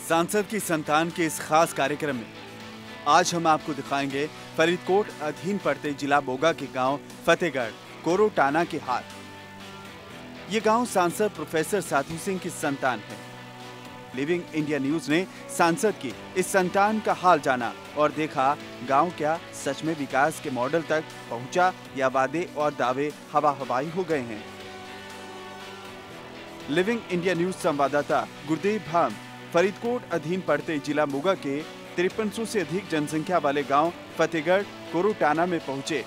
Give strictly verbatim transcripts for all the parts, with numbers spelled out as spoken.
सांसद की संतान के इस खास कार्यक्रम में आज हम आपको दिखाएंगे फरीदकोट अधीन पड़ते जिला बोगा के गांव फतेहगढ़ कोरोटाना के हाल। ये गांव सांसद प्रोफेसर साधु सिंह की संतान है। लिविंग इंडिया न्यूज ने सांसद की इस संतान का हाल जाना और देखा गांव क्या सच में विकास के मॉडल तक पहुंचा या वादे और दावे हवा हवाई हो गए हैं। लिविंग इंडिया न्यूज संवाददाता गुरदेव भाम फरीदकोट अधीन पड़ते जिला मोगा के तिरपन सौ से अधिक जनसंख्या वाले गांव फतेहगढ़ कोरोटाना में पहुंचे।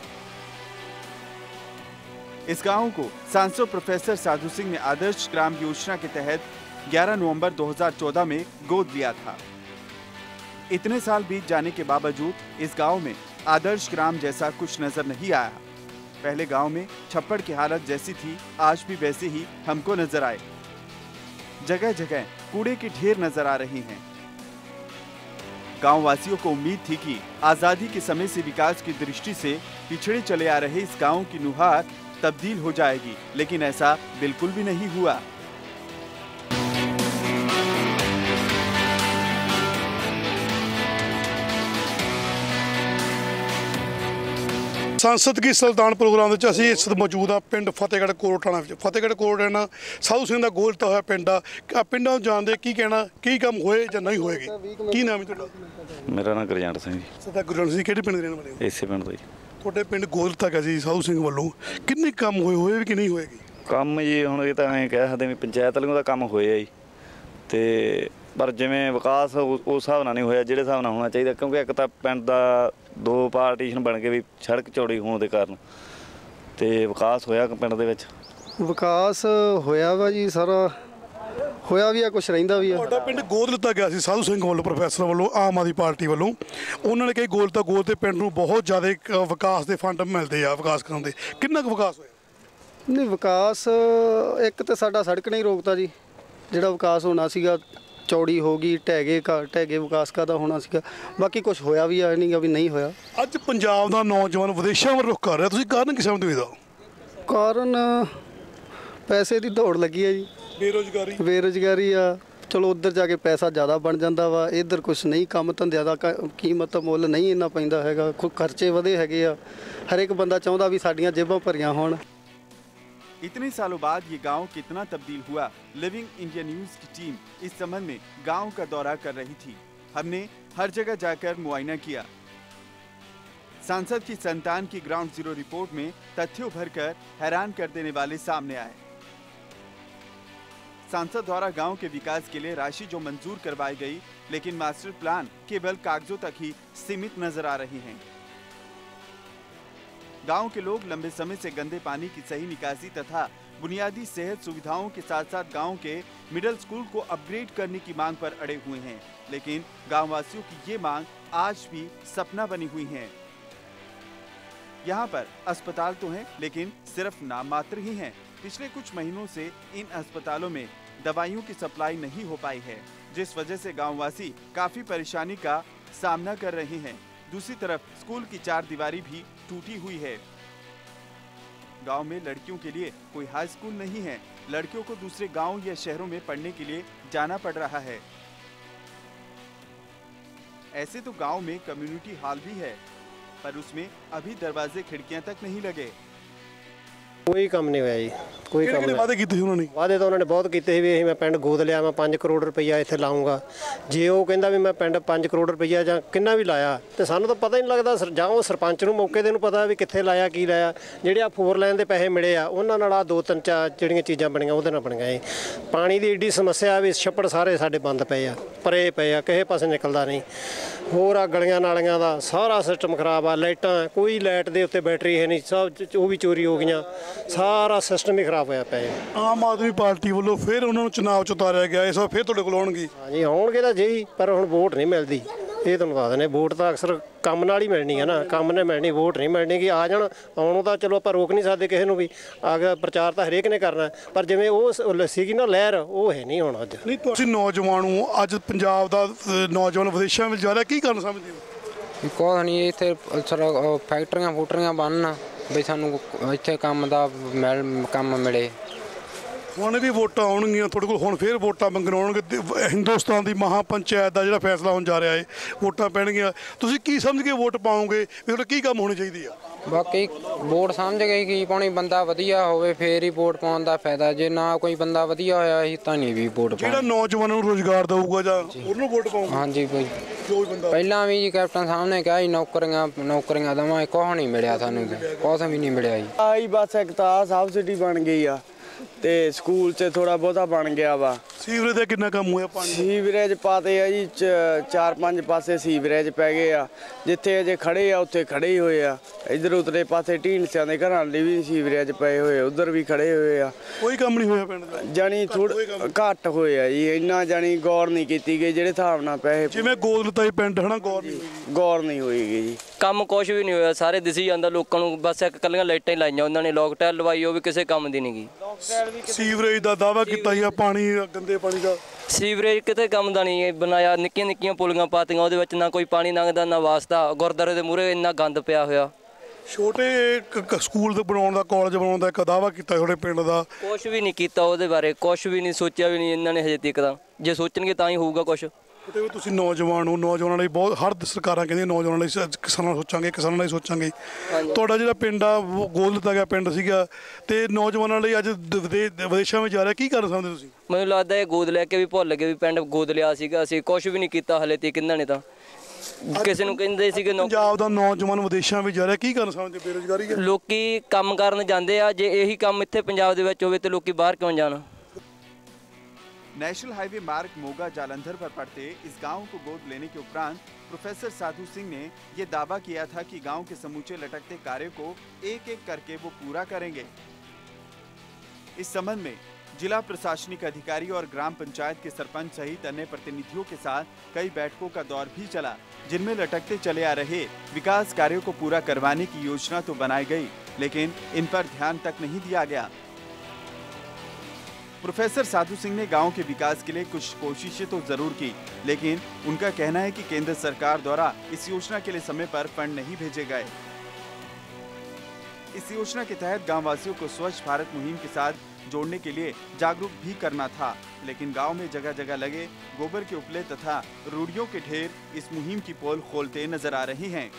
इस गांव को सांसद प्रोफेसर साधु सिंह ने आदर्श ग्राम योजना के तहत ग्यारह नवंबर दो हज़ार चौदह में गोद लिया था। इतने साल बीत जाने के बावजूद इस गांव में आदर्श ग्राम जैसा कुछ नजर नहीं आया। पहले गांव में छप्पड़ की हालत जैसी थी, आज भी वैसे ही हमको नजर आए। जगह जगह कूड़े के ढेर नजर आ रहे हैं। गांव वासियों को उम्मीद थी कि आजादी के समय से विकास की दृष्टि से पिछड़े चले आ रहे इस गांव की नुहार तब्दील हो जाएगी, लेकिन ऐसा बिल्कुल भी नहीं हुआ। सांसद की सुल्तान प्रोग्राम असीं इस मौजूद हाँ पिंड फतेहगढ़ कोरोटाना। फतेहगढ़ कोरोटाना साधु सिंह का गोद लिता हुआ पिंड आ। पिंडों जानते की कहना की काम होए या नहीं होएगी। की नाम है तुहाडा? मेरा नाम गुरजंट सिंह जी। सरदार गुरजंट सिंह किहड़े पिंड दे रहने वाले हो? इसे पिंड तो जी। तुहाडे पिंड गोद लिता गया सी साधु सिंह वालों, किन्ने काम होए होए कि नहीं होएगी? काम जी हुण ये तां ऐ कह सकदे भी पंचायत वालों दा काम होया जी, ते पर जिवें विकास उस हिसाब नाल नहीं होया जिहड़े हिसाब नाल होना चाहिए, क्योंकि एक तां पिंड दा दो पार्टीशन बन के भी सड़क चौड़ी होने के कारण ते विकास होया पिंड दे विच। विकास होया वा जी, सारा होया भी है, कुछ रहिंदा भी है। तुहाडा पिंड गोद लिता गया सी साधु सिंह वालों, प्रोफैसर वालों, आम आदमी पार्टी वालों। उन्होंने कही गोद लिता गोद ते पिंड नूं बहुत ज़्यादा विकास के फंड मिलते आ विकास करन दे। कितना कुछ विकास होया? नहीं विकास एक तो साडा सड़क नहीं रोकता जी, जिहड़ा विकास होना सीगा चौड़ी होगी, ढैगे का ढैगे विकास का होना सीगा, बाकी कुछ होया भी है नहीं, अभी नहीं होया। अज पंजाब दा नौजवान विदेशों में रुख कर रहा, तुसीं कारण की समझदे हो? कारण पैसे की दौड़ लगी है जी, बेरोजगारी बेरोजगारी आ। चलो उधर जाके पैसा ज़्यादा बन जाता वा, इधर कुछ नहीं, काम धंधे का कीमत मुੱਲ नहीं इन्ना पैंदा हैगा, खुद खर्चे वधे हैगे आ। हर एक बंदा चाहुंदा भी साडियां जेबां भरियां होण। इतने सालों बाद ये गांव कितना तब्दील हुआ, लिविंग इंडिया न्यूज की टीम इस संबंध में गांव का दौरा कर रही थी। हमने हर जगह जाकर मुआयना किया। सांसद की संतान की ग्राउंड जीरो रिपोर्ट में तथ्यों भरकर हैरान कर देने वाले सामने आए। सांसद द्वारा गांव के विकास के लिए राशि जो मंजूर करवाई गई, लेकिन मास्टर प्लान केवल कागजों तक ही सीमित नजर आ रही हैं। गांव के लोग लंबे समय से गंदे पानी की सही निकासी तथा बुनियादी सेहत सुविधाओं के साथ साथ गांव के मिडिल स्कूल को अपग्रेड करने की मांग पर अड़े हुए हैं, लेकिन गांव वासियों की ये मांग आज भी सपना बनी हुई है। यहाँ पर अस्पताल तो हैं, लेकिन सिर्फ नाम मात्र ही हैं। पिछले कुछ महीनों से इन अस्पतालों में दवाइयों की सप्लाई नहीं हो पाई है, जिस वजह से गाँववासी काफी परेशानी का सामना कर रहे हैं। दूसरी तरफ स्कूल की चार दीवारी भी टूटी हुई है। गांव में लड़कियों के लिए कोई हाई स्कूल नहीं है, लड़कियों को दूसरे गांव या शहरों में पढ़ने के लिए जाना पड़ रहा है। ऐसे तो गांव में कम्युनिटी हॉल भी है, पर उसमें अभी दरवाजे खिड़कियां तक नहीं लगे। कोई काम नहीं होया जी, कोई काम नहीं। वादे कीते उन्होंने? वादे तो उन्होंने बहुत कीते भी मैं पिंड गोद लिया, मैं पाँच करोड़ रुपया इत्थे लाऊंगा। जे वो कहंदा भी मैं पिंड पाँच करोड़ रुपया जां किन्ना भी लाया ते सानूं तो पता ही नहीं लगदा। जां वो सरपंच नूं मौके दे नूं पता भी कित्थे लाया की लाया। ਜਿਹੜੇ ਆ फोर लाइन ਦੇ ਪੈਸੇ ਮਿਲੇ ਆ ਉਹਨਾਂ ਨਾਲ ਆ ਦੋ ਤਿੰਨ ਚਾਰ ਜਿਹੜੀਆਂ ਚੀਜ਼ਾਂ ਬਣੀਆਂ ਉਹਦੇ ਨਾਲ ਬਣੀਆਂ। ਇਹ ਪਾਣੀ ਦੀ ਏਡੀ ਸਮੱਸਿਆ ਵੀ ਛੱਪੜ ਸਾਰੇ ਸਾਡੇ ਬੰਦ ਪਏ ਆ, ਪਰੇ ਪਏ ਆ, ਕਿਸੇ ਪਾਸੇ ਨਿਕਲਦਾ ਨਹੀਂ। ਹੋਰ ਆ ਗਲੀਆਂ ਨਾਲੀਆਂ ਦਾ ਸਾਰਾ ਸਿਸਟਮ ਖਰਾਬ ਆ। ਲਾਈਟਾਂ ਕੋਈ ਲਾਈਟ ਦੇ ਉੱਤੇ ਬੈਟਰੀ ਹੈ ਨਹੀਂ, ਸਭ ਉਹ ਵੀ ਚੋਰੀ ਹੋ ਗਈਆਂ। ਸਾਰਾ सिस्टम ही खराब होया पे। आम आदमी पार्टी वालों फिर उन्होंने चुनाव च उतारिया गया, इस बार फिर तुहाडे कोल आउणगे? हाँ जी आउणगे तां जी, पर हुण वोट नहीं मिलदी। ये तुहानूं दस देने, वोट तो अक्सर काम नाल ही मिलनी है ना, काम ने मिलनी, वोट नहीं मिलनी। कि आ जाण आउणों तां चलो आपां रोक नहीं सकदे किसी नूं भी, आगे प्रचार तां हरेक ने करना, पर जिवें ओह सीगी ना लहर ओह है नहीं हुण। अज नहीं तुसीं नौजवान हो, अज पंजाब दा नौजवान विदेशों में जा रहा, की कारण समझदे हो? कुछ नहीं, इत्थे फैक्ट्रियां फूटरियां बनन भी सानूं इत्थे काम दा मिल काम मिले। ਹੁਣ ਵੀ ਵੋਟਾਂ ਆਉਣਗੀਆਂ ਤੁਹਾਡੇ ਕੋਲ, ਹੁਣ ਫੇਰ ਵੋਟਾਂ ਮੰਗਣ ਆਉਣਗੇ ਤੇ ਹਿੰਦੁਸਤਾਨ ਦੀ ਮਹਾ ਪੰਚਾਇਤ ਦਾ ਜਿਹੜਾ ਫੈਸਲਾ ਹੋਣ ਜਾ ਰਿਹਾ ਹੈ, ਵੋਟਾਂ ਪੈਣਗੀਆਂ, ਤੁਸੀਂ ਕੀ ਸਮਝ ਕੇ ਵੋਟ ਪਾਓਗੇ ਵੀ ਤੁਹਾਡਾ ਕੀ ਕੰਮ ਹੋਣੀ ਚਾਹੀਦੀ ਆ? ਬਾਕੀ ਵੋਟ ਸਮਝ ਗਈ ਕੀ ਪਾਉਣੀ, ਬੰਦਾ ਵਧੀਆ ਹੋਵੇ ਫੇਰ ਹੀ ਵੋਟ ਪਾਉਣ ਦਾ ਫਾਇਦਾ, ਜੇ ਨਾ ਕੋਈ ਬੰਦਾ ਵਧੀਆ ਹੋਇਆ ਅਸੀਂ ਤਾਂ ਨਹੀਂ ਵੀ ਵੋਟ ਜਿਹੜਾ ਪਾਉਣੀ। ਨੌਜਵਾਨਾਂ ਨੂੰ ਰੋਜ਼ਗਾਰ ਦਊਗਾ ਜਾਂ ਉਹਨੂੰ ਵੋਟ ਪਾਓਗੇ? ਹਾਂਜੀ ਕੋਈ ਜੋ ਵੀ ਬੰਦਾ ਪਹਿਲਾਂ ਵੀ ਜੀ ਕੈਪਟਨ ਸਾਹਿਬ ਨੇ ਕਿਹਾ ਸੀ ਨੌਕਰੀਆਂ ਨੌਕਰੀਆਂ ਦੇਵਾਂਗੇ, ਕੁਛ ਨਹੀਂ ਮਿਲਿਆ ਸਾਨੂੰ, ਕੁਛ ਵੀ ਨਹੀਂ ਮਿਲਿਆ ਜੀ। ਆਹੀ ਬਸ ਇੱਕ ਤਾਂ ਸਬਸਿਡੀ ਬਣ ਗਈ ਆ ਤੇ ਸਕੂਲ 'ਚ ਥੋੜਾ ਬਹੁਤਾ ਬਣ ਗਿਆ ਵਾ। ਸੀਵਰੇਜ ਦਾ ਕਿੰਨਾ ਕੰਮ ਹੋਇਆ? ਪਾਣੀ ਸੀਵਰੇਜ ਪਾਤੇ ਆ ਜੀ, ਚਾਰ ਪੰਜ ਪਾਸੇ ਸੀਵਰੇਜ ਪੈ ਗਏ ਆ, ਜਿੱਥੇ ਅਜੇ ਖੜੇ ਆ ਉੱਥੇ ਖੜੇ ਹੀ ਹੋਏ ਆ। ਇੱਧਰ ਉਤਲੇ ਪਾਸੇ ਢੀਂਡਸਿਆਂ ਦੇ ਘਰਾਂ ਲਈ ਵੀ ਸੀਵਰੇਜ ਪਏ ਹੋਏ, ਉਧਰ ਵੀ ਖੜੇ ਹੋਏ ਆ। ਕੋਈ ਕੰਮ ਨਹੀਂ ਹੋਇਆ ਪਿੰਡ ਦਾ? ਜਾਣੀ ਥੋੜਾ ਘੱਟ ਹੋਏ ਆ ਜੀ, ਇੰਨਾ ਜਾਣੀ ਗੌਰ ਨਹੀਂ ਕੀਤੀ ਗਈ ਜਿਹੜੇ ਹਿਸਾਬ ਨਾਲ ਪੈਸੇ। ਜਿਵੇਂ ਗੋਦ ਲਤਾ ਹੀ ਪਿੰਡ ਹਨਾ, ਗੌਰ ਨਹੀਂ ਗੌਰ ਨਹੀਂ ਹੋਈਗੀ ਜੀ। ਕੰਮ ਕੁਛ ਵੀ ਨਹੀਂ ਹੋਇਆ, ਸਾਰੇ ਦਿਸੀ ਜਾਂਦਾ ਲੋਕਾਂ ਨੂੰ, ਬਸ ਇੱਕ ਕੱਲੀਆਂ ਲਾਈਟਾਂ ਹੀ ਲਾਈਆਂ ਉਹਨਾਂ ਨੇ, ਲੋਕ ਟੈਲ ਲਵਾਈ, ਉਹ ਵੀ ਕਿਸੇ ਕੰਮ ਦੀ ਨਹੀਂ ਗਈ। ਸੀਵਰੇਜ ਦਾ ਦਾਅਵਾ ਕੀਤਾ ਸੀ, ਪਾਣੀ ਗੰਦੇ ਪਾਣੀ ਦਾ ਸੀਵਰੇਜ ਕਿਤੇ ਕੰਮ ਦਾ ਨਹੀਂ ਬਣਾਇਆ, ਨਿੱਕੀਆਂ ਨਿੱਕੀਆਂ ਪੁਲੀਆਂ ਪਾਤੀਆਂ, ਉਹਦੇ ਵਿੱਚ ਨਾ ਕੋਈ ਪਾਣੀ ਲੰਘਦਾ ਨਾ ਵਾਸਤਾ। ਗੁਰਦੁਆਰੇ ਦੇ ਮੂਹਰੇ ਇੰਨਾ ਗੰਦ ਪਿਆ ਹੋਇਆ। ਛੋਟੇ ਸਕੂਲ ਦੇ ਬਣਾਉਣ ਦਾ, ਕਾਲਜ ਬਣਾਉਣ ਦਾ ਇੱਕ ਦਾਅਵਾ ਕੀਤਾ ਤੁਹਾਡੇ ਪਿੰਡ ਦਾ, ਕੁਛ ਵੀ ਨਹੀਂ ਕੀਤਾ ਉਹਦੇ ਬਾਰੇ, ਕੁਛ ਵੀ ਨਹੀਂ ਸੋਚਿਆ ਵੀ ਨਹੀਂ ਇਹਨਾਂ ਨੇ ਹਜੇ ਤੱਕ ਤਾਂ। ਜੇ ਸੋਚਣਗੇ ਤਾਂ ਹੀ ਹੋਊਗਾ ਕੁਛ। ਕਿਤੇ ਵੀ ਤੁਸੀਂ ਨੌਜਵਾਨ ਹੋ, ਨੌਜਵਾਨਾਂ ਲਈ ਬਹੁਤ ਹਰ ਸਰਕਾਰਾਂ ਕਹਿੰਦੀਆਂ ਨੌਜਵਾਨਾਂ ਲਈ ਸ- ਕਿਸਾਨਾਂ ਲਈ ਸੋਚਾਂਗੇ, ਕਿਸਾਨਾਂ ਲਈ ਸੋਚਾਂਗੇ। ਤੁਹਾਡਾ ਜਿਹੜਾ ਪਿੰਡ ਆ ਉਹ ਗੋਦ ਲਿੱਤਾ ਗਿਆ ਪਿੰਡ ਸੀਗਾ ਤੇ ਨੌਜਵਾਨਾਂ ਲਈ ਅੱਜ ਦ- ਵਿਦੇ- ਵਿਦੇਸ਼ਾਂ ਵਿੱਚ ਜਾ ਰਿਹਾ, ਕੀ ਕਰ ਸਕਦੇ ਤੁਸੀਂ? ਮੈਨੂੰ ਲੱਗਦਾ ਇਹ ਗੋਦ ਲੈ ਕੇ ਵੀ ਭੁੱਲ ਗਏ ਵੀ ਪਿੰਡ ਗੋਦ ਲਿਆ ਸੀਗਾ ਅਸੀਂ, ਕੁਛ ਵੀ ਨਹੀਂ ਕੀਤਾ ਹਲੇ ਤੱਕ ਇਹਨਾਂ ਨੇ ਤਾਂ। ਕਿਸੇ ਨੂੰ ਕਹਿੰਦੇ ਸੀਗੇ ਨੌ- ਪੰਜਾਬ ਦਾ ਨੌਜਵਾਨ ਵਿਦੇਸ਼ਾਂ ਵਿੱਚ ਜਾ ਰਿਹਾ, ਕੀ ਕਰ ਸਕਦੇ? ਬੇਰੁਜ਼ਗਾਰੀ ਹੈ। ਲੋਕੀ ਕੰਮ ਕਰਨ ਜਾਂਦੇ ਆ, ਜੇ ਇਹੀ ਕੰਮ ਇੱਥੇ ਪੰਜਾਬ ਦੇ ਵਿੱਚ ਹੋਵੇ ਤੇ ਲੋਕੀ ਬਾਹਰ ਕਿਉਂ ਜਾਣ? नेशनल हाईवे मार्ग मोगा जालंधर पर पड़ते इस गांव को गोद लेने के उपरांत प्रोफेसर साधु सिंह ने ये दावा किया था कि गांव के समूचे लटकते कार्य को एक एक करके वो पूरा करेंगे। इस संबंध में जिला प्रशासनिक अधिकारी और ग्राम पंचायत के सरपंच सहित अन्य प्रतिनिधियों के साथ कई बैठकों का दौर भी चला, जिनमें लटकते चले आ रहे विकास कार्यों को पूरा करवाने की योजना तो बनाई गई, लेकिन इन पर ध्यान तक नहीं दिया गया। प्रोफेसर साधु सिंह ने गांव के विकास के लिए कुछ कोशिशें तो जरूर की, लेकिन उनका कहना है कि केंद्र सरकार द्वारा इस योजना के लिए समय पर फंड नहीं भेजे गए। इस योजना के तहत गांव वासियों को स्वच्छ भारत मुहिम के साथ जोड़ने के लिए जागरूक भी करना था, लेकिन गांव में जगह जगह लगे गोबर के उपले तथा रूढ़ियों के ढेर इस मुहिम की पोल खोलते नजर आ रही हैं।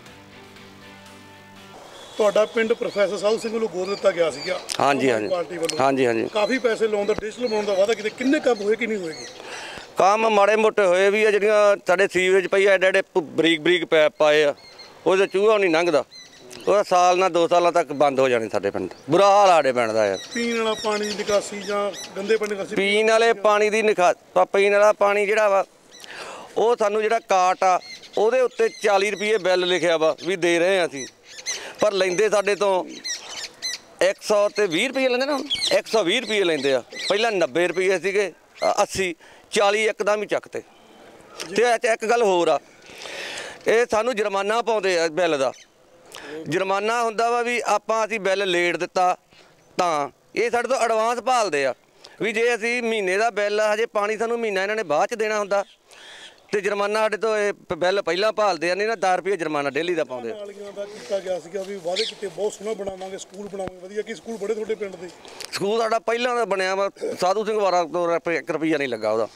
ਤੁਹਾਡਾ ਪਿੰਡ ਪ੍ਰੋਫੈਸਰ ਸਾਧੂ ਸਿੰਘ ਵੱਲੋਂ ਗੋਦ ਦਿੱਤਾ ਗਿਆ ਸੀਗਾ। ਹਾਂਜੀ ਹਾਂਜੀ ਪਾਰਟੀ ਵੱਲੋਂ ਹਾਂਜੀ ਹਾਂਜੀ ਕਾਫੀ ਪੈਸੇ ਲਾਉਣ ਦਾ, ਡਿਜੀਟਲ ਬਣਾਉਣ ਦਾ ਵਾਅਦਾ, ਕਿਤੇ ਕਿੰਨੇ ਕੰਮ ਹੋਏ ਕਿ ਨਹੀਂ ਹੋਏਗੇ? ਕੰਮ ਮਾੜੇ ਮੋਟੇ ਹੋਏ ਵੀ ਆ, ਜਿਹੜੀਆਂ ਸਾਡੇ ਸੀਵਰੇਜ ਪਈ ਆ, ਐਡੇ ਐਡੇ ਬਰੀਕ ਬਰੀਕ ਪੈਪ ਪਾਏ ਆ, ਉਹਦੇ ਚੂਹਾ ਨਹੀਂ ਲੰਘਦਾ, ਉਹ ਸਾਲ ਨਾਲ ਦੋ ਸਾਲਾਂ ਤੱਕ ਬੰਦ ਹੋ ਜਾਣੇ ਸਾਡੇ ਪਿੰਡ। ਬੁਰਾ ਹਾਲ ਸਾਡੇ ਪਿੰਡ ਦਾ ਯਾਰ। ਪੀਣ ਵਾਲਾ ਪਾਣੀ ਦੀ ਨਿਕਾਸੀ ਜਾਂ ਗੰਦੇ ਪਾਣੀ ਦੀ ਨਿਕਾਸੀ? ਪੀਣ ਵਾਲੇ ਪਾਣੀ ਦੀ ਨਿਕਾ ਪੀਣ ਵਾਲਾ ਪਾਣੀ ਜਿਹੜਾ ਵਾ, ਉਹ ਸਾਨੂੰ ਜਿਹੜਾ ਕਾਟ ਆ ਉਹਦੇ ਉੱਤੇ ਚਾਲੀ ਰੁਪਏ ਬਿੱਲ ਲਿਖਿਆ ਵਾ ਵੀ ਦੇ ਰਹੇ ਆ ਅਸੀਂ, ਪਰ ਲੈਂਦੇ ਸਾਡੇ ਤੋਂ ਇੱਕ ਸੌ ਤੇ ਵੀਹ ਰੁਪਏ ਲੈਂਦੇ ਨਾ, ਇੱਕ ਸੌ ਵੀਹ ਰੁਪਏ ਲੈਂਦੇ ਆ। ਪਹਿਲਾਂ ਨੱਬੇ ਰੁਪਏ ਸੀਗੇ, ਅੱਸੀ, ਚਾਲੀ ਇੱਕਦਮ ਹੀ ਚੱਕਤੇ। ਤੇ ਇੱਕ ਗੱਲ ਹੋਰ ਆ, ਇਹ ਸਾਨੂੰ ਜੁਰਮਾਨਾ ਪਾਉਂਦੇ ਆ ਬਿੱਲ ਦਾ। ਜੁਰਮਾਨਾ ਹੁੰਦਾ ਵਾ ਵੀ ਆਪਾਂ ਅਸੀਂ ਬਿੱਲ ਲੇਟ ਦਿੱਤਾ ਤਾਂ ਇਹ ਸਾਡੇ ਤੋਂ ਐਡਵਾਂਸ ਭਾਲਦੇ ਆ ਵੀ ਜੇ ਅਸੀਂ ਮਹੀਨੇ ਦਾ ਬਿੱਲ ਹਜੇ ਪਾਣੀ ਸਾਨੂੰ ਮਹੀਨਾ ਇਹਨਾਂ ਨੇ ਬਾਅਦ ਚ ਦੇਣਾ ਹੁੰਦਾ ਤੇ ਜੁਰਮਾਨਾ ਸਾਡੇ ਤੋਂ ਇਹ ਬਿੱਲ ਪਹਿਲਾਂ ਭਾਲਦੇ ਆ, ਨਹੀਂ ਨਾ ਦਸ ਰੁਪਏ ਜੁਰਮਾਨਾ ਡੇਲੀ ਦਾ ਪਾਉਂਦੇ। ਨਾਲੀਆਂ ਦਾ ਕੀਤਾ ਗਿਆ ਸੀਗਾ ਵੀ ਵਾਅਦੇ ਕੀਤੇ ਬਹੁਤ ਸੋਹਣਾ ਬਣਾਵਾਂਗੇ, ਸਕੂਲ ਬਣਾਵਾਂਗੇ ਵਧੀਆ। ਕੀ ਸਕੂਲ ਬੜੇ ਤੁਹਾਡੇ ਪਿੰਡ ਦੇ? ਸਕੂਲ ਸਾਡਾ ਪਹਿਲਾਂ ਦਾ ਬਣਿਆ ਵਾ, ਸਾਧੂ ਸਿੰਘ ਵਾਰਾ ਤੋਂ ਇੱਕ ਰੁਪਈਆ ਨਹੀਂ ਲੱਗਾ ਉਹਦਾ।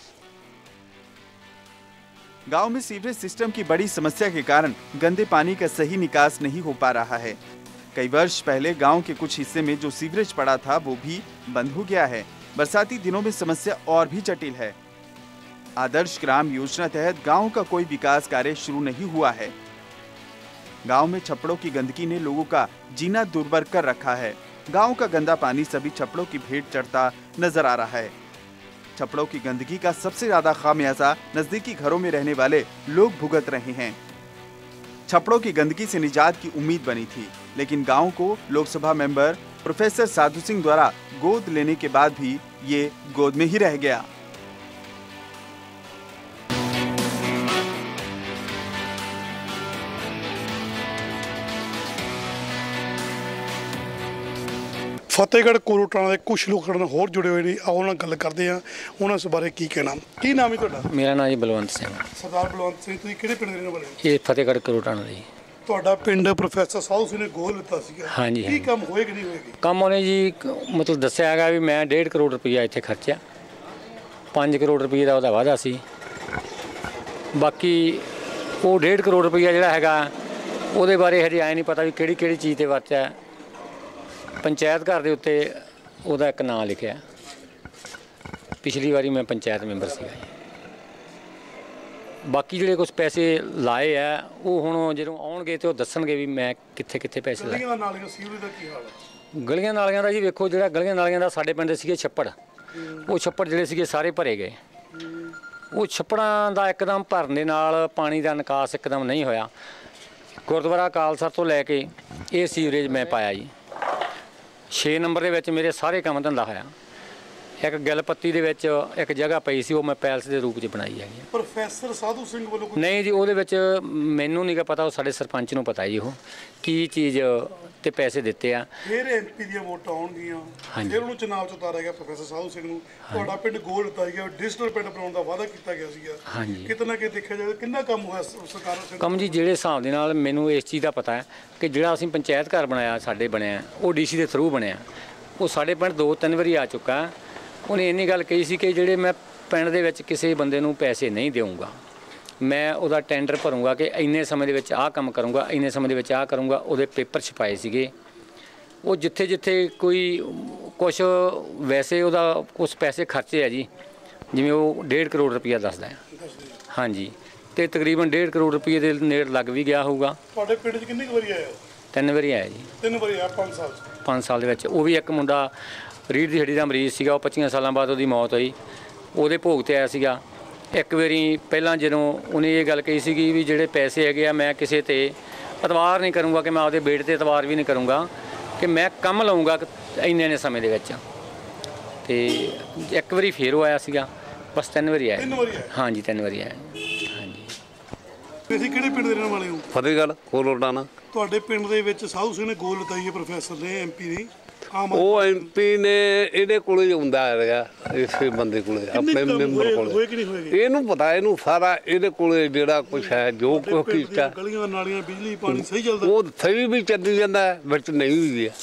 गांव में सीवरेज सिस्टम की बड़ी समस्या के कारण गंदे पानी का सही निकास नहीं हो पा रहा है। कई वर्ष पहले गांव के कुछ हिस्से में जो सीवरेज पड़ा था वो भी बंद हो गया है। बरसाती दिनों में समस्या और भी जटिल है। आदर्श ग्राम योजना तहत गांव का कोई विकास कार्य शुरू नहीं हुआ है। गांव में छप्पड़ों की गंदगी ने लोगों का जीना दुर्भर कर रखा है। गांव का गंदा पानी सभी छप्पड़ों की भेंट चढ़ता नजर आ रहा है। छप्पड़ों की गंदगी का सबसे ज्यादा खामियाजा नजदीकी घरों में रहने वाले लोग भुगत रहे हैं। छप्पड़ों की गंदगी से निजात की उम्मीद बनी थी, लेकिन गांव को लोकसभा मेंबर प्रोफेसर साधु सिंह द्वारा गोद लेने के बाद भी ये गोद में ही रह गया। ਫਤਿਹਗੜ੍ਹ ਕੋਰੋਟਾਣਾ ਦੇ ਕੁਝ ਲੋਕ ਸਾਡੇ ਨਾਲ ਹੋਰ ਜੁੜੇ ਹੋਏ ਨੇ, ਆਓ ਉਹਨਾਂ ਨਾਲ ਗੱਲ ਕਰਦੇ ਆ, ਉਹਨਾਂ ਇਸ ਬਾਰੇ ਕੀ ਕਹਿਣਾ। ਕੀ ਨਾਮ ਹੈ ਤੁਹਾਡਾ? ਮੇਰਾ ਨਾਮ ਜੀ ਬਲਵੰਤ ਸਿੰਘ। ਸਰਦਾਰ ਬਲਵੰਤ ਸਿੰਘ, ਤੁਸੀਂ ਕਿਹੜੇ ਪਿੰਡ ਦੇ ਰਹਿਣ ਵਾਲੇ ਹੋ? ਇਹ ਫਤਿਹਗੜ੍ਹ ਕੋਰੋਟਾਣਾ ਜੀ। ਤੁਹਾਡਾ ਪਿੰਡ ਪ੍ਰੋਫੈਸਰ ਸਾਧੂ ਸਿੰਘ ਨੇ ਗੋਲ ਦਿੱਤਾ ਸੀਗਾ। ਹਾਂਜੀ ਕੀ ਕੰਮ ਹੋਏ ਕਿ ਨਹੀਂ ਹੋਏਗੀ? ਕੰਮ ਉਹਨੇ ਜੀ ਮਤਲਬ ਦੱਸਿਆ ਹੈਗਾ ਵੀ ਮੈਂ ਡੇਢ ਕਰੋੜ ਰੁਪਈਆ ਇੱਥੇ ਖਰਚਿਆ, ਪੰਜ ਕਰੋੜ ਰੁਪਏ ਦਾ ਉਹਦਾ ਵਾਅਦਾ ਸੀ। ਬਾਕੀ ਉਹ ਡੇਢ ਕਰੋੜ ਰੁਪਈਆ ਜਿਹੜਾ ਹੈਗਾ ਉਹਦੇ ਬਾਰੇ ਹਜੇ ਐ ਨਹੀਂ ਪਤਾ ਵੀ ਕਿਹੜੀ ਕਿਹੜੀ ਚੀਜ਼ ਤੇ ਵਰਤਿਆ। ਪੰਚਾਇਤ ਘਰ ਦੇ ਉੱਤੇ ਉਹਦਾ ਇੱਕ ਨਾਂ ਲਿਖਿਆ। ਪਿਛਲੀ ਵਾਰੀ ਮੈਂ ਪੰਚਾਇਤ ਮੈਂਬਰ ਸੀਗਾ ਜੀ। ਬਾਕੀ ਜਿਹੜੇ ਕੁਝ ਪੈਸੇ ਲਾਏ ਆ ਉਹ ਹੁਣ ਜਦੋਂ ਆਉਣਗੇ ਤੇ ਉਹ ਦੱਸਣਗੇ ਵੀ ਮੈਂ ਕਿੱਥੇ ਕਿੱਥੇ ਪੈਸੇ ਲਾਏ। ਗਲੀਆਂ ਨਾਲੀਆਂ ਸੀਵਰੇਜ ਦਾ ਕੀ ਹਾਲ ਹੈ? ਗਲੀਆਂ ਨਾਲੀਆਂ ਦਾ ਜੀ ਵੇਖੋ, ਜਿਹੜਾ ਗਲੀਆਂ ਨਾਲੀਆਂ ਦਾ ਸਾਡੇ ਪਿੰਡ ਦੇ ਸੀਗੇ ਛੱਪੜ, ਉਹ ਛੱਪੜ ਜਿਹੜੇ ਸੀਗੇ ਸਾਰੇ ਭਰੇ ਗਏ। ਉਹ ਛੱਪੜਾਂ ਦਾ ਇੱਕਦਮ ਭਰਨ ਦੇ ਨਾਲ ਪਾਣੀ ਦਾ ਨਿਕਾਸ ਇੱਕਦਮ ਨਹੀਂ ਹੋਇਆ। ਗੁਰਦੁਆਰਾ ਕਾਲਸਰ ਤੋਂ ਲੈ ਕੇ ਇਹ ਸੀਵਰੇਜ ਮੈਂ ਪਾਇਆ ਜੀ। ਛੇ ਨੰਬਰ ਦੇ ਵਿੱਚ ਮੇਰੇ ਸਾਰੇ ਕੰਮ ਧੰਦਾ ਹੋਇਆ। ਇੱਕ ਗਿਲਪੱਤੀ ਦੇ ਵਿੱਚ ਇੱਕ ਜਗ੍ਹਾ ਪਈ ਸੀ, ਉਹ ਮੈਂ ਪੈਲਸ ਦੇ ਰੂਪ 'ਚ ਬਣਾਈ ਹੈਗੀ। ਪ੍ਰੋਫੈਸਰ ਸਾਧੂ ਸਿੰਘ ਵੱਲੋਂ ਨਹੀਂ ਜੀ, ਉਹਦੇ ਵਿੱਚ ਮੈਨੂੰ ਨਹੀਂ ਗਾ ਪਤਾ, ਉਹ ਸਾਡੇ ਸਰਪੰਚ ਨੂੰ ਪਤਾ ਜੀ ਉਹ ਕੀ ਚੀਜ਼ ਤੇ ਪੈਸੇ ਦਿੱਤੇ ਆ। ਫਿਰ ਐਮਪੀ ਦੀਆਂ ਵੋਟਾਂ ਆਉਣਗੀਆਂ, ਫਿਰ ਉਹਨੂੰ ਚੁਣਾਵ 'ਚ ਉਤਾਰਿਆ ਗਿਆ ਪ੍ਰੋਫੈਸਰ ਸਾਧੂ ਸਿੰਘ ਨੂੰ। ਤੁਹਾਡਾ ਪਿੰਡ ਗੋਲ ਦਿੱਤਾ ਗਿਆ, ਡਿਜੀਟਲ ਪਿੰਡ ਬਣਾਉਣ ਦਾ ਵਾਅਦਾ ਕੀਤਾ ਗਿਆ ਸੀਗਾ। ਹਾਂਜੀ, ਕਿਤੇ ਨਾ ਕਿਤੇ ਦੇਖਿਆ ਜਾਵੇ ਕਿੰਨਾ ਕੰਮ ਹੋਇਆ ਸਰਕਾਰ ਨੂੰ? ਕੰਮ ਜੀ ਜਿਹੜੇ ਹਿਸਾਬ ਦੇ ਨਾਲ ਮੈਨੂੰ ਇਸ ਚੀਜ਼ ਦਾ ਪਤਾ ਹੈ ਕਿ ਜਿਹੜਾ ਅਸੀਂ ਪੰਚਾਇਤ ਘਰ ਬਣਾਇਆ ਸਾਡੇ ਬਣਿਆ, ਉਹ ਡੀਸੀ ਦੇ ਥਰੂ ਬਣਿਆ। ਉਹ ਸਾਡੇ ਪਿੰਡ ਦੋ ਤਿੰਨ ਵਾਰੀ ਆ ਚੁੱਕਾ। ਉਹਨੇ ਇੰਨੀ ਗੱਲ ਕਹੀ ਸੀ ਕਿ ਜਿਹੜੇ ਮੈਂ ਪਿੰਡ ਦੇ ਵਿੱਚ ਕਿਸੇ ਬੰਦੇ ਨੂੰ ਪੈਸੇ ਨਹੀਂ ਦੇਵਾਂਗਾ, ਮੈਂ ਉਹਦਾ ਟੈਂਡਰ ਭਰੂੰਗਾ ਕਿ ਇੰਨੇ ਸਮੇਂ ਦੇ ਵਿੱਚ ਆਹ ਕੰਮ ਕਰੂੰਗਾ, ਇੰਨੇ ਸਮੇਂ ਦੇ ਵਿੱਚ ਆਹ ਕਰੂੰਗਾ। ਉਹਦੇ ਪੇਪਰ ਛਪਾਏ ਸੀਗੇ। ਉਹ ਜਿੱਥੇ ਜਿੱਥੇ ਕੋਈ ਕੁਛ ਵੈਸੇ ਉਹਦਾ ਕੁਛ ਪੈਸੇ ਖਰਚੇ ਆ ਜੀ, ਜਿਵੇਂ ਉਹ ਡੇਢ ਕਰੋੜ ਰੁਪਈਆ ਦੱਸਦਾ ਹੈ। ਹਾਂਜੀ, ਅਤੇ ਤਕਰੀਬਨ ਡੇਢ ਕਰੋੜ ਰੁਪਈਏ ਦੇ ਨੇੜੇ ਲੱਗ ਵੀ ਗਿਆ ਹੋਊਗਾ। ਤੁਹਾਡੇ ਪਿੰਡ 'ਚ ਕਿੰਨੀ ਕੁ ਵਾਰੀ ਆਇਆ? ਤਿੰਨ ਵਾਰੀ ਆਇਆ ਜੀ। ਤਿੰਨ ਵਾਰੀ ਆਇਆ ਪੰਜ ਸਾਲ 'ਚ? ਪੰਜ ਸਾਲ ਦੇ ਵਿੱਚ। ਉਹ ਵੀ ਇੱਕ ਮੁੰਡਾ ਰੀੜ੍ਹ ਦੀ ਹੱਡੀ ਦਾ ਮਰੀਜ਼ ਸੀਗਾ, ਉਹ ਪੱਚੀਆਂ ਸਾਲਾਂ ਬਾਅਦ ਉਹਦੀ ਮੌਤ ਹੋਈ, ਉਹਦੇ ਭੋਗ 'ਤੇ ਆਇਆ ਸੀਗਾ। ਇੱਕ ਵਾਰੀ ਪਹਿਲਾਂ ਜਦੋਂ ਉਹਨੇ ਇਹ ਗੱਲ ਕਹੀ ਸੀਗੀ ਵੀ ਜਿਹੜੇ ਪੈਸੇ ਹੈਗੇ ਆ ਮੈਂ ਕਿਸੇ 'ਤੇ ਇਤਬਾਰ ਨਹੀਂ ਕਰੂੰਗਾ, ਕਿ ਮੈਂ ਆਪਦੇ ਬੇਟੇ 'ਤੇ ਇਤਬਾਰ ਵੀ ਨਹੀਂ ਕਰੂੰਗਾ, ਕਿ ਮੈਂ ਕੰਮ ਲਊਂਗਾ ਇੰਨੇ ਇੰਨੇ ਸਮੇਂ ਦੇ ਵਿੱਚ। ਅਤੇ ਇੱਕ ਵਾਰੀ ਫੇਰ ਉਹ ਆਇਆ ਸੀਗਾ। ਬਸ ਤਿੰਨ ਵਾਰੀ ਆਇਆ। ਤਿੰਨ ਵਾਰੀ ਆਇਆ? ਹਾਂਜੀ, ਤਿੰਨ ਵਾਰੀ ਆਇਆ। ਹਾਂਜੀ। ਤੁਸੀਂ ਕਿਹੜੇ ਪਿੰਡ ਦੇ ਰਹਿਣ ਵਾਲੇ ਹੋ? ਫਤਿਹਗੜ੍ਹ ਕੋਲੋਡਾਨਾ। ਤੁਹਾਡੇ ਪਿੰਡ ਦੇ ਵਿੱਚ ਸਾਧੂ ਸਿੰਘ ਨੇ ਗੋਲ ਲਤਾਈ ਹੈ ਪ੍ਰੋਫੈਸਰ ਨੇ, ਐਮਪੀ ਨੇ। ਉਹ ਐਮਪੀ ਨੇ ਇਹਦੇ ਕੋਲੇ ਹੁੰਦਾ ਹੈਗਾ, ਇਸੇ ਬੰਦੇ ਕੋਲੇ, ਆਪਣੇ ਮੈਂਬਰ ਕੋਲੇ। ਇਹਨੂੰ ਪਤਾ, ਇਹਨੂੰ ਸਾਰਾ ਇਹਦੇ ਕੋਲੇ ਜਿਹੜਾ ਕੁਛ ਹੈ, ਜੋ ਕੁਛ ਕੀਤਾ। ਗਲੀਆਂ ਨਾਲੀਆਂ ਬਿਜਲੀ ਪਾਣੀ ਸਹੀ ਚੱਲਦਾ? ਉਹ ਸਹੀ ਵੀ ਚੱਲੀ ਜਾਂਦਾ, ਵਿੱਚ ਨਹੀਂ ਵੀ ਗਿਆ।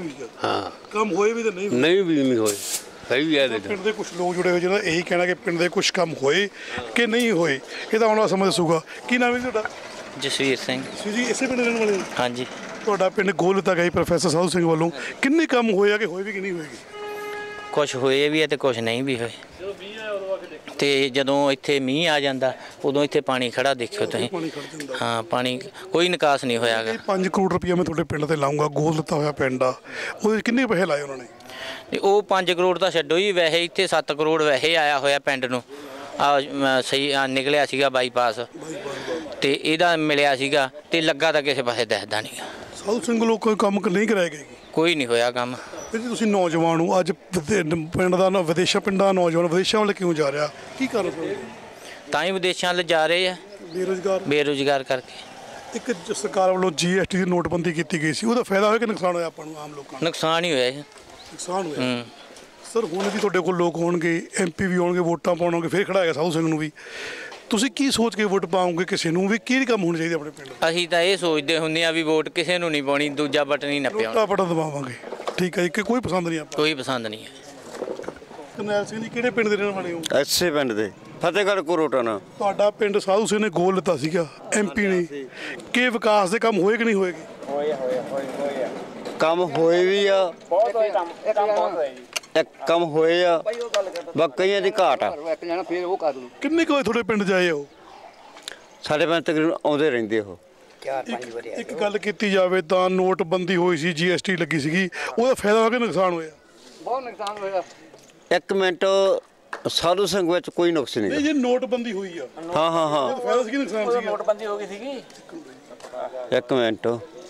ਹਾਂ, ਕੰਮ ਹੋਏ ਵੀ ਤੇ ਨਹੀਂ ਨਹੀਂ ਵੀ ਨਹੀਂ ਹੋਏ। ਸਹੀ ਹੈ। ਪਿੰਡ ਦੇ ਕੁਝ ਲੋਕ ਜੁੜੇ ਹੋਏ ਜਿਹਨਾਂ ਇਹੀ ਕਹਿਣਾ ਕਿ ਪਿੰਡ ਦੇ ਕੁਝ ਕੰਮ ਹੋਏ ਕਿ ਨਹੀਂ ਹੋਏ, ਇਹ ਤਾਂ ਆਉਣ ਵਾਲਾ ਸਮਾਂ ਦੱਸੂਗਾ। ਕੀ ਨਾਮ ਹੈ ਤੁਹਾਡਾ? ਜਸਵੀਰ ਸਿੰਘ। ਜੀ ਜੀ, ਇਸੇ ਪਿੰਡ ਰਹਿਣ ਵਾਲੇ ਹੋ? ਹਾਂਜੀ। ਤੁਹਾਡਾ ਪਿੰਡ ਗੋਲ ਦਿੱਤਾ ਗਿਆ ਪ੍ਰੋਫੈਸਰ ਸਾਧੂ ਸਿੰਘ ਵੱਲੋਂ, ਕਿੰਨੇ ਕੰਮ ਹੋਏ ਆ ਕਿ ਹੋਏ ਵੀ ਕਿ ਨਹੀਂ ਹੋਏਗੀ? ਕੁਝ ਹੋਏ ਵੀ ਹੈ ਤੇ ਕੁਝ ਨਹੀਂ ਵੀ ਹੋਏ। ਤੇ ਜਦੋਂ ਇੱਥੇ ਮੀਂਹ ਆ ਜਾਂਦਾ ਉਦੋਂ ਇੱਥੇ ਪਾਣੀ ਖੜਾ ਦੇਖਿਓ ਤੁਸੀਂ। ਹਾਂ, ਪਾਣੀ ਕੋਈ ਨਿਕਾਸ ਨਹੀਂ ਹੋਇਆਗਾ। ਪੰਜ ਕਰੋੜ ਰੁਪਇਆ ਮੈਂ ਤੁਹਾਡੇ ਪਿੰਡ ਤੇ ਲਾਉਂਗਾ, ਗੋਲ ਦਿੱਤਾ ਹੋਇਆ ਪਿੰਡ ਆ, ਉਹਦੇ ਕਿੰਨੇ ਪੈਸੇ ਲਾਏ ਉਹਨਾਂ ਨੇ? ਉਹ ਪੰਜ ਕਰੋੜ ਤਾਂ ਛੱਡੋ ਹੀ, ਵੈਸੇ ਇੱਥੇ ਸੱਤ ਕਰੋੜ ਵੈਸੇ ਆਇਆ ਹੋਇਆ ਪਿੰਡ ਨੂੰ। ਆ ਸਹੀ ਨਿਕਲਿਆ ਸੀਗਾ ਬਾਈਪਾਸ, ਤੇ ਇਹਦਾ ਮਿਲਿਆ ਸੀਗਾ, ਤੇ ਲੱਗਾ ਤਾਂ ਕਿਸੇ ਪਾਸੇ ਦਿਖਦਾ ਨਹੀਂ। ਸਾਧੂ ਸਿੰਘ ਲੋਕ ਕੋਈ ਕੰਮ ਨਹੀਂ ਕਰਾਇਆ ਗਿਆ? ਕੋਈ ਨਹੀਂ ਹੋਇਆ ਕੰਮ। ਜੀ ਤੁਸੀਂ ਨੌਜਵਾਨ ਹੋ, ਅੱਜ ਪਿੰਡ ਦਾ ਨਾ ਵਿਦੇਸ਼ਾਂ ਪਿੰਡਾਂ ਦਾ ਨੌਜਵਾਨ ਵਿਦੇਸ਼ਾਂ ਵੱਲ ਕਿਉਂ ਜਾ ਰਿਹਾ? ਕੀ ਕਾਰਨ? ਤਾਂ ਹੀ ਵਿਦੇਸ਼ਾਂ ਵੱਲ ਜਾ ਰਹੇ ਆ, ਬੇਰੁਜ਼ਗਾਰ ਬੇਰੁਜ਼ਗਾਰ ਕਰਕੇ। ਇੱਕ ਸਰਕਾਰ ਵੱਲੋਂ ਜੀ ਐਸ ਟੀ ਦੀ ਨੋਟਬੰਦੀ ਕੀਤੀ ਗਈ ਸੀ, ਉਹਦਾ ਫਾਇਦਾ ਹੋਇਆ ਕਿ ਨੁਕਸਾਨ ਹੋਇਆ ਆਪਾਂ ਨੂੰ, ਆਮ ਲੋਕਾਂ ਨੂੰ? ਨੁਕਸਾਨ ਹੀ ਹੋਇਆ। ਨੁਕਸਾਨ ਹੋਇਆ। ਸਰ ਹੁਣ ਵੀ ਤੁਹਾਡੇ ਕੋਲ ਲੋਕ ਹੋਣਗੇ, ਐਮਪੀ ਵੀ ਆਉਣਗੇ, ਵੋਟਾਂ ਪਾਉਣਗੇ, ਫਿਰ ਖੜਾਏਗਾ ਸਾਧੂ ਸਿੰਘ ਨੂੰ ਵੀ। ਤੁਸੀਂ ਕੀ ਸੋਚ ਕੇ ਵੋਟ ਪਾਓਗੇ ਕਿਸੇ ਨੂੰ, ਵੀ ਕਿਹੜੇ ਕੰਮ ਹੋਣੇ ਚਾਹੀਦੇ ਆਪਣੇ ਪਿੰਡ? ਅਸੀਂ ਤਾਂ ਇਹ ਸੋਚਦੇ ਹੁੰਦੇ ਆ ਵੀ ਵੋਟ ਕਿਸੇ ਨੂੰ ਨਹੀਂ ਪਾਉਣੀ, ਦੂਜਾ ਬਟਨ ਹੀ ਨੱਪਿਆ। ਦੂਜਾ ਬਟਨ ਦਬਾਵਾਂਗੇ। ਠੀਕ ਹੈ ਜੀ, ਕਿ ਕੋਈ ਪਸੰਦ ਨਹੀਂ ਆਪਾਂ? ਕੋਈ ਪਸੰਦ ਨਹੀਂ ਹੈ। ਕਰਨੈਲ ਸਿੰਘ ਜੀ, ਕਿਹੜੇ ਪਿੰਡ ਦੇ ਰਹਿਣ ਵਾਲੇ ਹੋ? ਐਸੇ ਪਿੰਡ ਦੇ, ਫਤਿਹਗੜ੍ਹ ਕੋਲੋਡਾਨਾ। ਤੁਹਾਡਾ ਪਿੰਡ ਸਾਧੂ ਸਿੰਘ ਨੇ ਗੋਲ ਲਿੱਤਾ ਸੀਗਾ ਐਮਪੀ ਨੇ, ਕਿ ਵਿਕਾਸ ਦੇ ਕੰਮ ਹੋਏ ਕਿ ਨਹੀਂ ਹੋਏਗੇ? ਹੋਏ ਹੋਏ ਹੋਏ ਕੰਮ ਹੋਏ ਵੀ ਆ, ਬਹੁਤ ਹੋਏ ਕੰਮ। ਇਹ ਕੰਮ ਬਹੁਤ ਹੋਏ ਜੀ। ਇੱਕ ਕੰਮ ਹੋਏ ਆ, ਬਾਕੀਆਂ ਦੀ ਘਾਟ ਆ। ਕਿੰਨੇ ਕੁ ਤੁਹਾਡੇ ਪਿੰਡ ਜਾਏ ਹੋ? ਸਾਡੇ ਪਿੰਡ ਤਕਰੀਬਨ ਆਉਂਦੇ ਰਹਿੰਦੇ ਉਹ। ਇੱਕ ਗੱਲ ਕੀਤੀ ਜਾਵੇ ਤਾਂ ਨੋਟਬੰਦੀ ਹੋਈ ਸੀ, ਜੀ ਐਸ ਟੀ ਲੱਗੀ ਸੀਗੀ, ਉਹਦਾ ਫਾਇਦਾ ਹੋਇਆ ਕਿ ਨੁਕਸਾਨ ਹੋਇਆ? ਬਹੁਤ ਨੁਕਸਾਨ ਹੋਇਆ। ਇੱਕ ਮਿੰਟ, ਸਾਧੂ ਸਿੰਘ ਵਿੱਚ ਕੋਈ ਨੁਕਸ ਨਹੀਂ। ਨਹੀਂ, ਜੇ ਨੋਟਬੰਦੀ ਹੋਈ ਆ। ਹਾਂ ਹਾਂ ਹਾਂ, ਫਾਇਦਾ ਸੀ ਕਿ ਨੁਕਸਾਨ ਸੀ? ਨੋਟਬੰਦੀ ਹੋ ਗਈ ਸੀਗੀ। ਇੱਕ ਮਿੰਟ,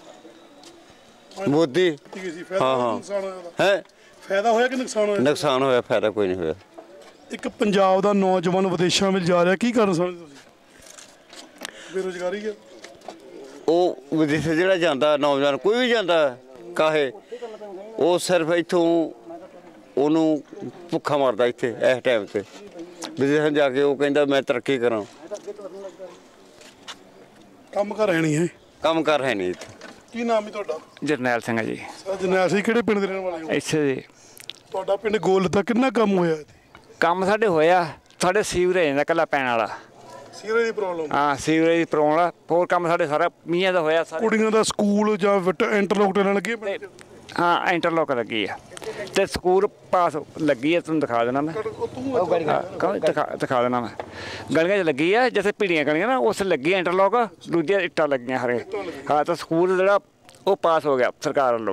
ਮੋਦੀ। ਹਾਂ ਹਾਂ, ਹੈ ਫਾਇਦਾ ਹੋਇਆ ਕਿ ਨੁਕਸਾਨ ਹੋਇਆ? ਨੁਕਸਾਨ ਹੋਇਆ, ਫਾਇਦਾ ਕੋਈ ਨਹੀਂ ਹੋਇਆ। ਇੱਕ ਪੰਜਾਬ ਦਾ ਨੌਜਵਾਨ ਵਿਦੇਸ਼ਾਂ ਵਿੱਚ ਜਾ ਰਿਹਾ, ਕੀ ਕਾਰਨ ਸਮਝਦੇ ਤੁਸੀਂ? ਬੇਰੁਜ਼ਗਾਰੀ ਆ। ਉਹ ਵਿਦੇਸ਼ ਜਿਹੜਾ ਜਾਂਦਾ ਨੌਜਵਾਨ, ਕੋਈ ਵੀ ਜਾਂਦਾ ਕਾਹੇ, ਉਹ ਸਿਰਫ ਇੱਥੋਂ ਉਹਨੂੰ ਭੁੱਖਾ ਮਾਰਦਾ ਇੱਥੇ ਇਸ ਟਾਈਮ 'ਤੇ। ਵਿਦੇਸ਼ਾਂ ਜਾ ਕੇ ਉਹ ਕਹਿੰਦਾ ਮੈਂ ਤਰੱਕੀ ਕਰਾਂ। ਕੰਮ ਕਰ ਰਹਿਣੀ ਹੈ ਕੰਮ ਕਰ ਹੈ ਨਹੀਂ ਇੱਥੇ। ਕੀ ਨਾਮ ਹੈ ਤੁਹਾਡਾ? ਜਰਨੈਲ ਸਿੰਘ ਜੀ। ਜਰਨੈਲ ਸਿੰਘ ਕਿਹੜੇ ਪਿੰਡ ਦੇ ਰਹਿਣ ਵਾਲੇ ਹੋ? ਇੱਥੇ ਜੀ। ਤੁਹਾਡਾ ਪਿੰਡ ਗੋਲ ਦਾ ਕਿੰਨਾ ਕੰਮ ਹੋਇਆ? ਕੰਮ ਸਾਡੇ ਹੋਇਆ, ਸਾਡੇ ਸੀਵਰੇਜ ਦਾ ਇਕੱਲਾ ਪੈਣ ਵਾਲਾ। ਸੀਵਰੇਜ ਦੀ ਪ੍ਰੋਬਲਮ? ਹਾਂ ਸੀਵਰੇਜ ਦੀ ਪ੍ਰੋਬਲਮ। ਹੋਰ ਕੰਮ ਸਾਡੇ ਸਾਰਾ ਮੀਆਂ ਦਾ ਹੋਇਆ। ਕੁੜੀਆਂ ਦਾ ਸਕੂਲ ਜਾਂ ਇੰਟਰਲੋਕ ਟੈਲਾਂ ਲੱਗੀ? ਹਾਂ ਇੰਟਰਲੋਕ ਲੱਗੀ ਆ ਤੇ ਸਕੂਲ ਪਾਸ ਲੱਗੀ ਆ। ਤੁਹਾਨੂੰ ਦਿਖਾ ਦੇਣਾ ਮੈਂ, ਦਿਖਾ ਦੇਣਾ ਮੈਂ। ਗਲੀਆਂ 'ਚ ਲੱਗੀ ਆ ਜਿੱਥੇ ਭੀੜੀਆਂ ਗਲੀਆਂ ਨਾ ਉਸ ਲੱਗੀ ਇੰਟਰਲੋਕ, ਦੂਜੀਆਂ ਇੱਟਾਂ ਲੱਗੀਆਂ ਹਰੇ। ਹਾਂ ਤਾਂ ਸਕੂਲ ਜਿਹੜਾ ਉਹ ਪਾਸ ਹੋ ਗਿਆ ਸਰਕਾਰ ਵੱਲੋਂ।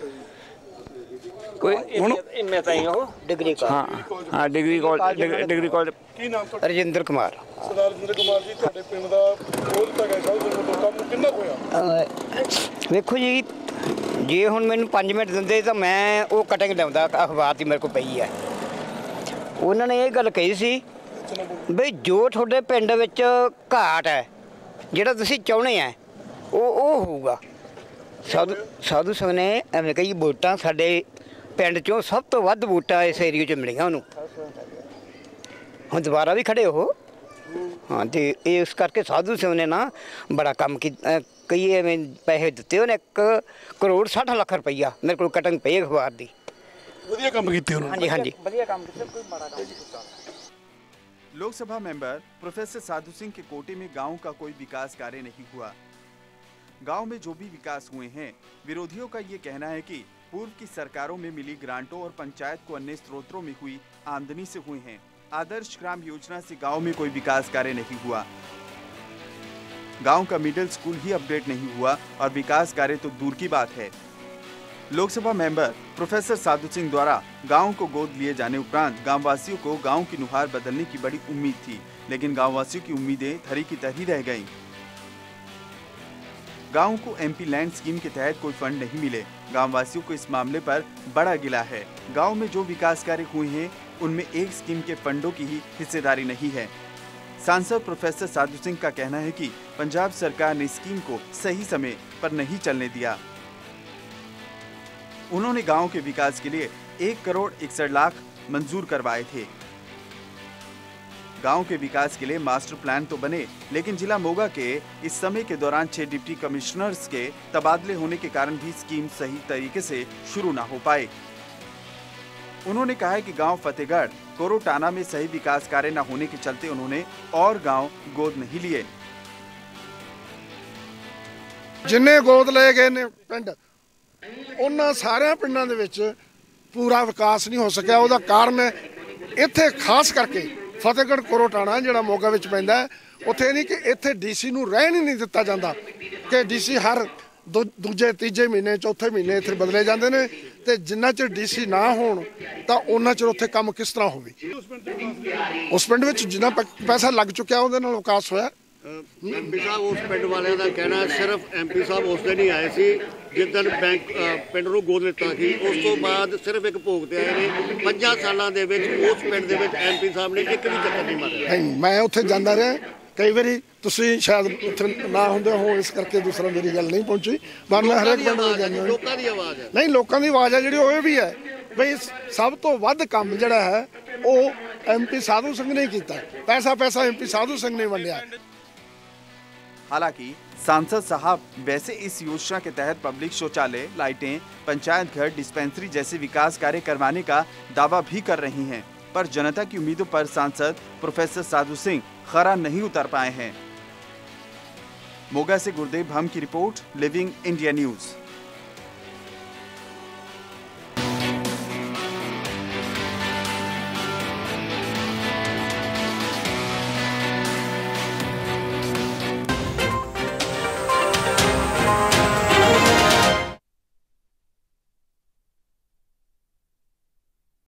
ਕੋਈ ਹੁਣ ਇੰਨੇ ਤਾਈਂ ਉਹ ਡਿਗਰੀ ਕਾਲਜ। ਹਾਂ ਹਾਂ ਡਿਗਰੀ ਕਾਲਜ, ਡਿਗਰੀ ਕਾਲਜ। ਕੀ ਨਾਮ ਤੁਹਾਡਾ? ਰਜਿੰਦਰ ਕੁਮਾਰ। ਸਰਦਾਰ ਰਜਿੰਦਰ ਕੁਮਾਰ ਜੀ, ਤੁਹਾਡੇ ਪਿੰਡ ਦਾ ਬਹੁਤ ਤੱਕ ਹੈ ਸਾਰਾ ਕੰਮ ਕਿੰਨਾ ਹੋਇਆ? ਵੇਖੋ ਜੀ, ਜੇ ਹੁਣ ਮੈਨੂੰ ਪੰਜ ਮਿੰਟ ਦਿੰਦੇ ਤਾਂ ਮੈਂ ਉਹ ਕਟਿੰਗ ਲਿਆਉਂਦਾ, ਅਖਬਾਰ ਦੀ ਮੇਰੇ ਕੋਲ ਪਈ ਹੈ। ਉਹਨਾਂ ਨੇ ਇਹ ਗੱਲ ਕਹੀ ਸੀ ਬਈ ਜੋ ਤੁਹਾਡੇ ਪਿੰਡ ਵਿੱਚ ਘਾਟ ਹੈ, ਜਿਹੜਾ ਤੁਸੀਂ ਚਾਹੁੰਦੇ ਆ ਉਹ ਉਹ ਹੋਊਗਾ। ਸਾਧੂ ਸਾਧੂ ਸਿੰਘ ਨੇ ਐਵੇਂ ਕਹੀ ਵੋਟਾਂ ਸਾਡੇ ਪਿੰਡ 'ਚੋਂ ਸਭ ਤੋਂ ਵੱਧ ਵੋਟਾਂ ਇਸ ਏਰੀਏ 'ਚ ਮਿਲੀਆਂ ਉਹਨੂੰ। ਹੁਣ ਦੁਬਾਰਾ ਵੀ ਖੜੇ ਉਹ। ਹਾਂ ਤੇ ਇਸ ਕਰਕੇ ਸਾਧੂ ਸਿੰਘ ਨੇ ਨਾ ਬੜਾ ਕੰਮ ਕੀਤਾ। ਕਈ ਐਵੇਂ ਪੈਸੇ ਦਿੱਤੇ ਉਹਨੇ, ਇੱਕ ਕਰੋੜ ਸੱਠ ਲੱਖ ਰੁਪਈਆ ਮੇਰੇ ਕੋਲ ਕਟਿੰਗ ਪਈ ਅਖਬਾਰ ਦੀ। ਵਧੀਆ ਕੰਮ ਕੀਤੇ ਉਹਨਾਂ ਨੇ। ਹਾਂਜੀ ਹਾਂਜੀ ਵਧੀਆ ਕੰਮ ਕੀਤਾ, ਕੋਈ ਮਾੜਾ ਕੰਮ नहीं ਕੀਤਾ। लोकसभा मेंबर प्रोफेसर साधु सिंह के कोटे में गांव का कोई विकास कार्य नहीं हुआ। गांव में जो भी विकास हुए हैं, विरोधियों का ये कहना है कि पूर्व की सरकारों में मिली ग्रांटों और पंचायत को अन्य स्रोतों में हुई आमदनी से हुए हैं। आदर्श ग्राम योजना से गांव में कोई विकास कार्य नहीं हुआ। गांव का मिडिल स्कूल ही अपडेट नहीं हुआ और विकास कार्य तो दूर की बात है। लोकसभा मेंबर प्रोफेसर साधु सिंह द्वारा गांव को गोद लिए जाने उपरांत गांववासियों को गांव की नुहार बदलने की बड़ी उम्मीद थी, लेकिन गांववासियों की उम्मीदें धरी की तरह रह गईं। गांव को एमपी लैंड स्कीम के तहत कोई फंड नहीं मिले। गांववासियों को इस मामले पर बड़ा गिला है। गांव में जो विकास कार्य हुए हैं उनमें एक स्कीम के फंडों की ही हिस्सेदारी नहीं है। सांसद प्रोफेसर साधु सिंह का कहना है कि पंजाब सरकार ने स्कीम को सही समय पर नहीं चलने दिया। उन्होंने गांव के विकास के लिए एक करोड़ इकसठ लाख मंजूर करवाए थे। गांव के विकास के लिए मास्टर प्लान तो बने, लेकिन जिला मोगा के इस समय के दौरान छह डिप्टी कमिश्नर्स के तबादले होने के कारण भी स्कीम सही तरीके से शुरू ना हो पाए। उन्होंने कहा है कि गांव फतेहगढ़ कोरोटाना में सही विकास कार्य न होने के चलते उन्होंने और गांव गोद नहीं लिए। जिन्ने गोद ले गए ने पिंड ਉਹਨਾਂ ਸਾਰਿਆਂ ਪਿੰਡਾਂ ਦੇ ਵਿੱਚ ਪੂਰਾ ਵਿਕਾਸ ਨਹੀਂ ਹੋ ਸਕਿਆ। ਉਹਦਾ ਕਾਰਨ ਇੱਥੇ ਖਾਸ ਕਰਕੇ ਫਤਿਹਗੜ੍ਹ ਕੋਰੋਟਾਣਾ ਜਿਹੜਾ ਮੋਗਾ ਵਿੱਚ ਪੈਂਦਾ, ਉੱਥੇ ਨਹੀਂ ਕਿ ਇੱਥੇ ਡੀਸੀ ਨੂੰ ਰਹਿਣ ਹੀ ਨਹੀਂ ਦਿੱਤਾ ਜਾਂਦਾ ਕਿ ਡੀਸੀ ਹਰ ਦੂਜੇ ਤੀਜੇ ਮਹੀਨੇ ਚੌਥੇ ਮਹੀਨੇ ਇੱਥੇ ਬਦਲੇ ਜਾਂਦੇ ਨੇ ਤੇ ਜਿੰਨਾ ਚਿਰ ਡੀਸੀ ਨਾ ਹੋਣ ਤਾਂ ਉਹਨਾਂ ਚਿਰ ਉੱਥੇ ਕੰਮ ਕਿਸ ਤਰ੍ਹਾਂ ਹੋਵੇ। ਉਸ ਪਿੰਡ ਵਿੱਚ ਜਿੰਨਾ ਪੈਸਾ ਲੱਗ ਚੁੱਕਿਆ ਉਹਦੇ ਨਾਲ ਵਿਕਾਸ ਹੋਇਆ। ਐਮਪੀ ਸਾਹਿਬ ਉਸ ਪਿੰਡ ਵਾਲਿਆਂ ਦਾ ਕਹਿਣਾ ਸਿਰਫ ਐਮਪੀ ਸਾਹਿਬ ਉਸ ਦਿਨ ਹੀ ਆਏ ਸੀ ਜਿੱਦਣ ਬੈਂਕ ਪਿੰਡ ਨੂੰ ਗੋਦ ਲਿੱਤਾ ਸੀ। ਉਸ ਤੋਂ ਬਾਅਦ ਸਿਰਫ ਇੱਕ ਭੋਗ ਤੇ ਆਏ ਨੇ। ਪੰਜਾਂ ਸਾਲਾਂ ਦੇ ਵਿੱਚ ਉਸ ਪਿੰਡ ਦੇ ਵਿੱਚ ਐਮਪੀ ਸਾਹਿਬ ਨੇ ਇੱਕ ਵੀ ਚੱਕਰ ਨਹੀਂ ਮਾਰਿਆ। ਨਹੀਂ, ਮੈਂ ਉੱਥੇ ਜਾਂਦਾ ਰਿਹਾ ਕਈ ਵਾਰੀ, ਤੁਸੀਂ ਸ਼ਾਇਦ ਉੱਥੇ ਨਾ ਹੁੰਦੇ ਹੋ ਇਸ ਕਰਕੇ ਦੂਸਰਾ ਮੇਰੀ ਗੱਲ ਨਹੀਂ ਪਹੁੰਚੀ। ਪਰ ਮੈਂ ਹਰੇਕ ਪਿੰਡ ਵਿੱਚ ਜਾਂਦਾ। ਲੋਕਾਂ ਦੀ ਆਵਾਜ਼ ਹੈ। ਨਹੀਂ, ਲੋਕਾਂ ਦੀ ਆਵਾਜ਼ ਹੈ ਜਿਹੜੀ ਉਹ ਇਹ ਵੀ ਹੈ ਬਈ ਸਭ ਤੋਂ ਵੱਧ ਕੰਮ ਜਿਹੜਾ ਹੈ ਉਹ ਐਮਪੀ ਸਾਧੂ ਸਿੰਘ ਨੇ ਕੀਤਾ। ਪੈਸਾ ਪੈਸਾ ਐਮਪੀ ਸਾਧੂ ਸਿੰਘ ਨੇ ਵੰਡਿਆ। हालांकि सांसद साहब वैसे इस योजना के तहत पब्लिक शौचालय, लाइटें, पंचायत घर, डिस्पेंसरी जैसे विकास कार्य करवाने का दावा भी कर रही हैं, पर जनता की उम्मीदों पर सांसद प्रोफेसर साधु सिंह खरा नहीं उतर पाए हैं। मोगा से गुरदेव भम की रिपोर्ट, लिविंग इंडिया न्यूज।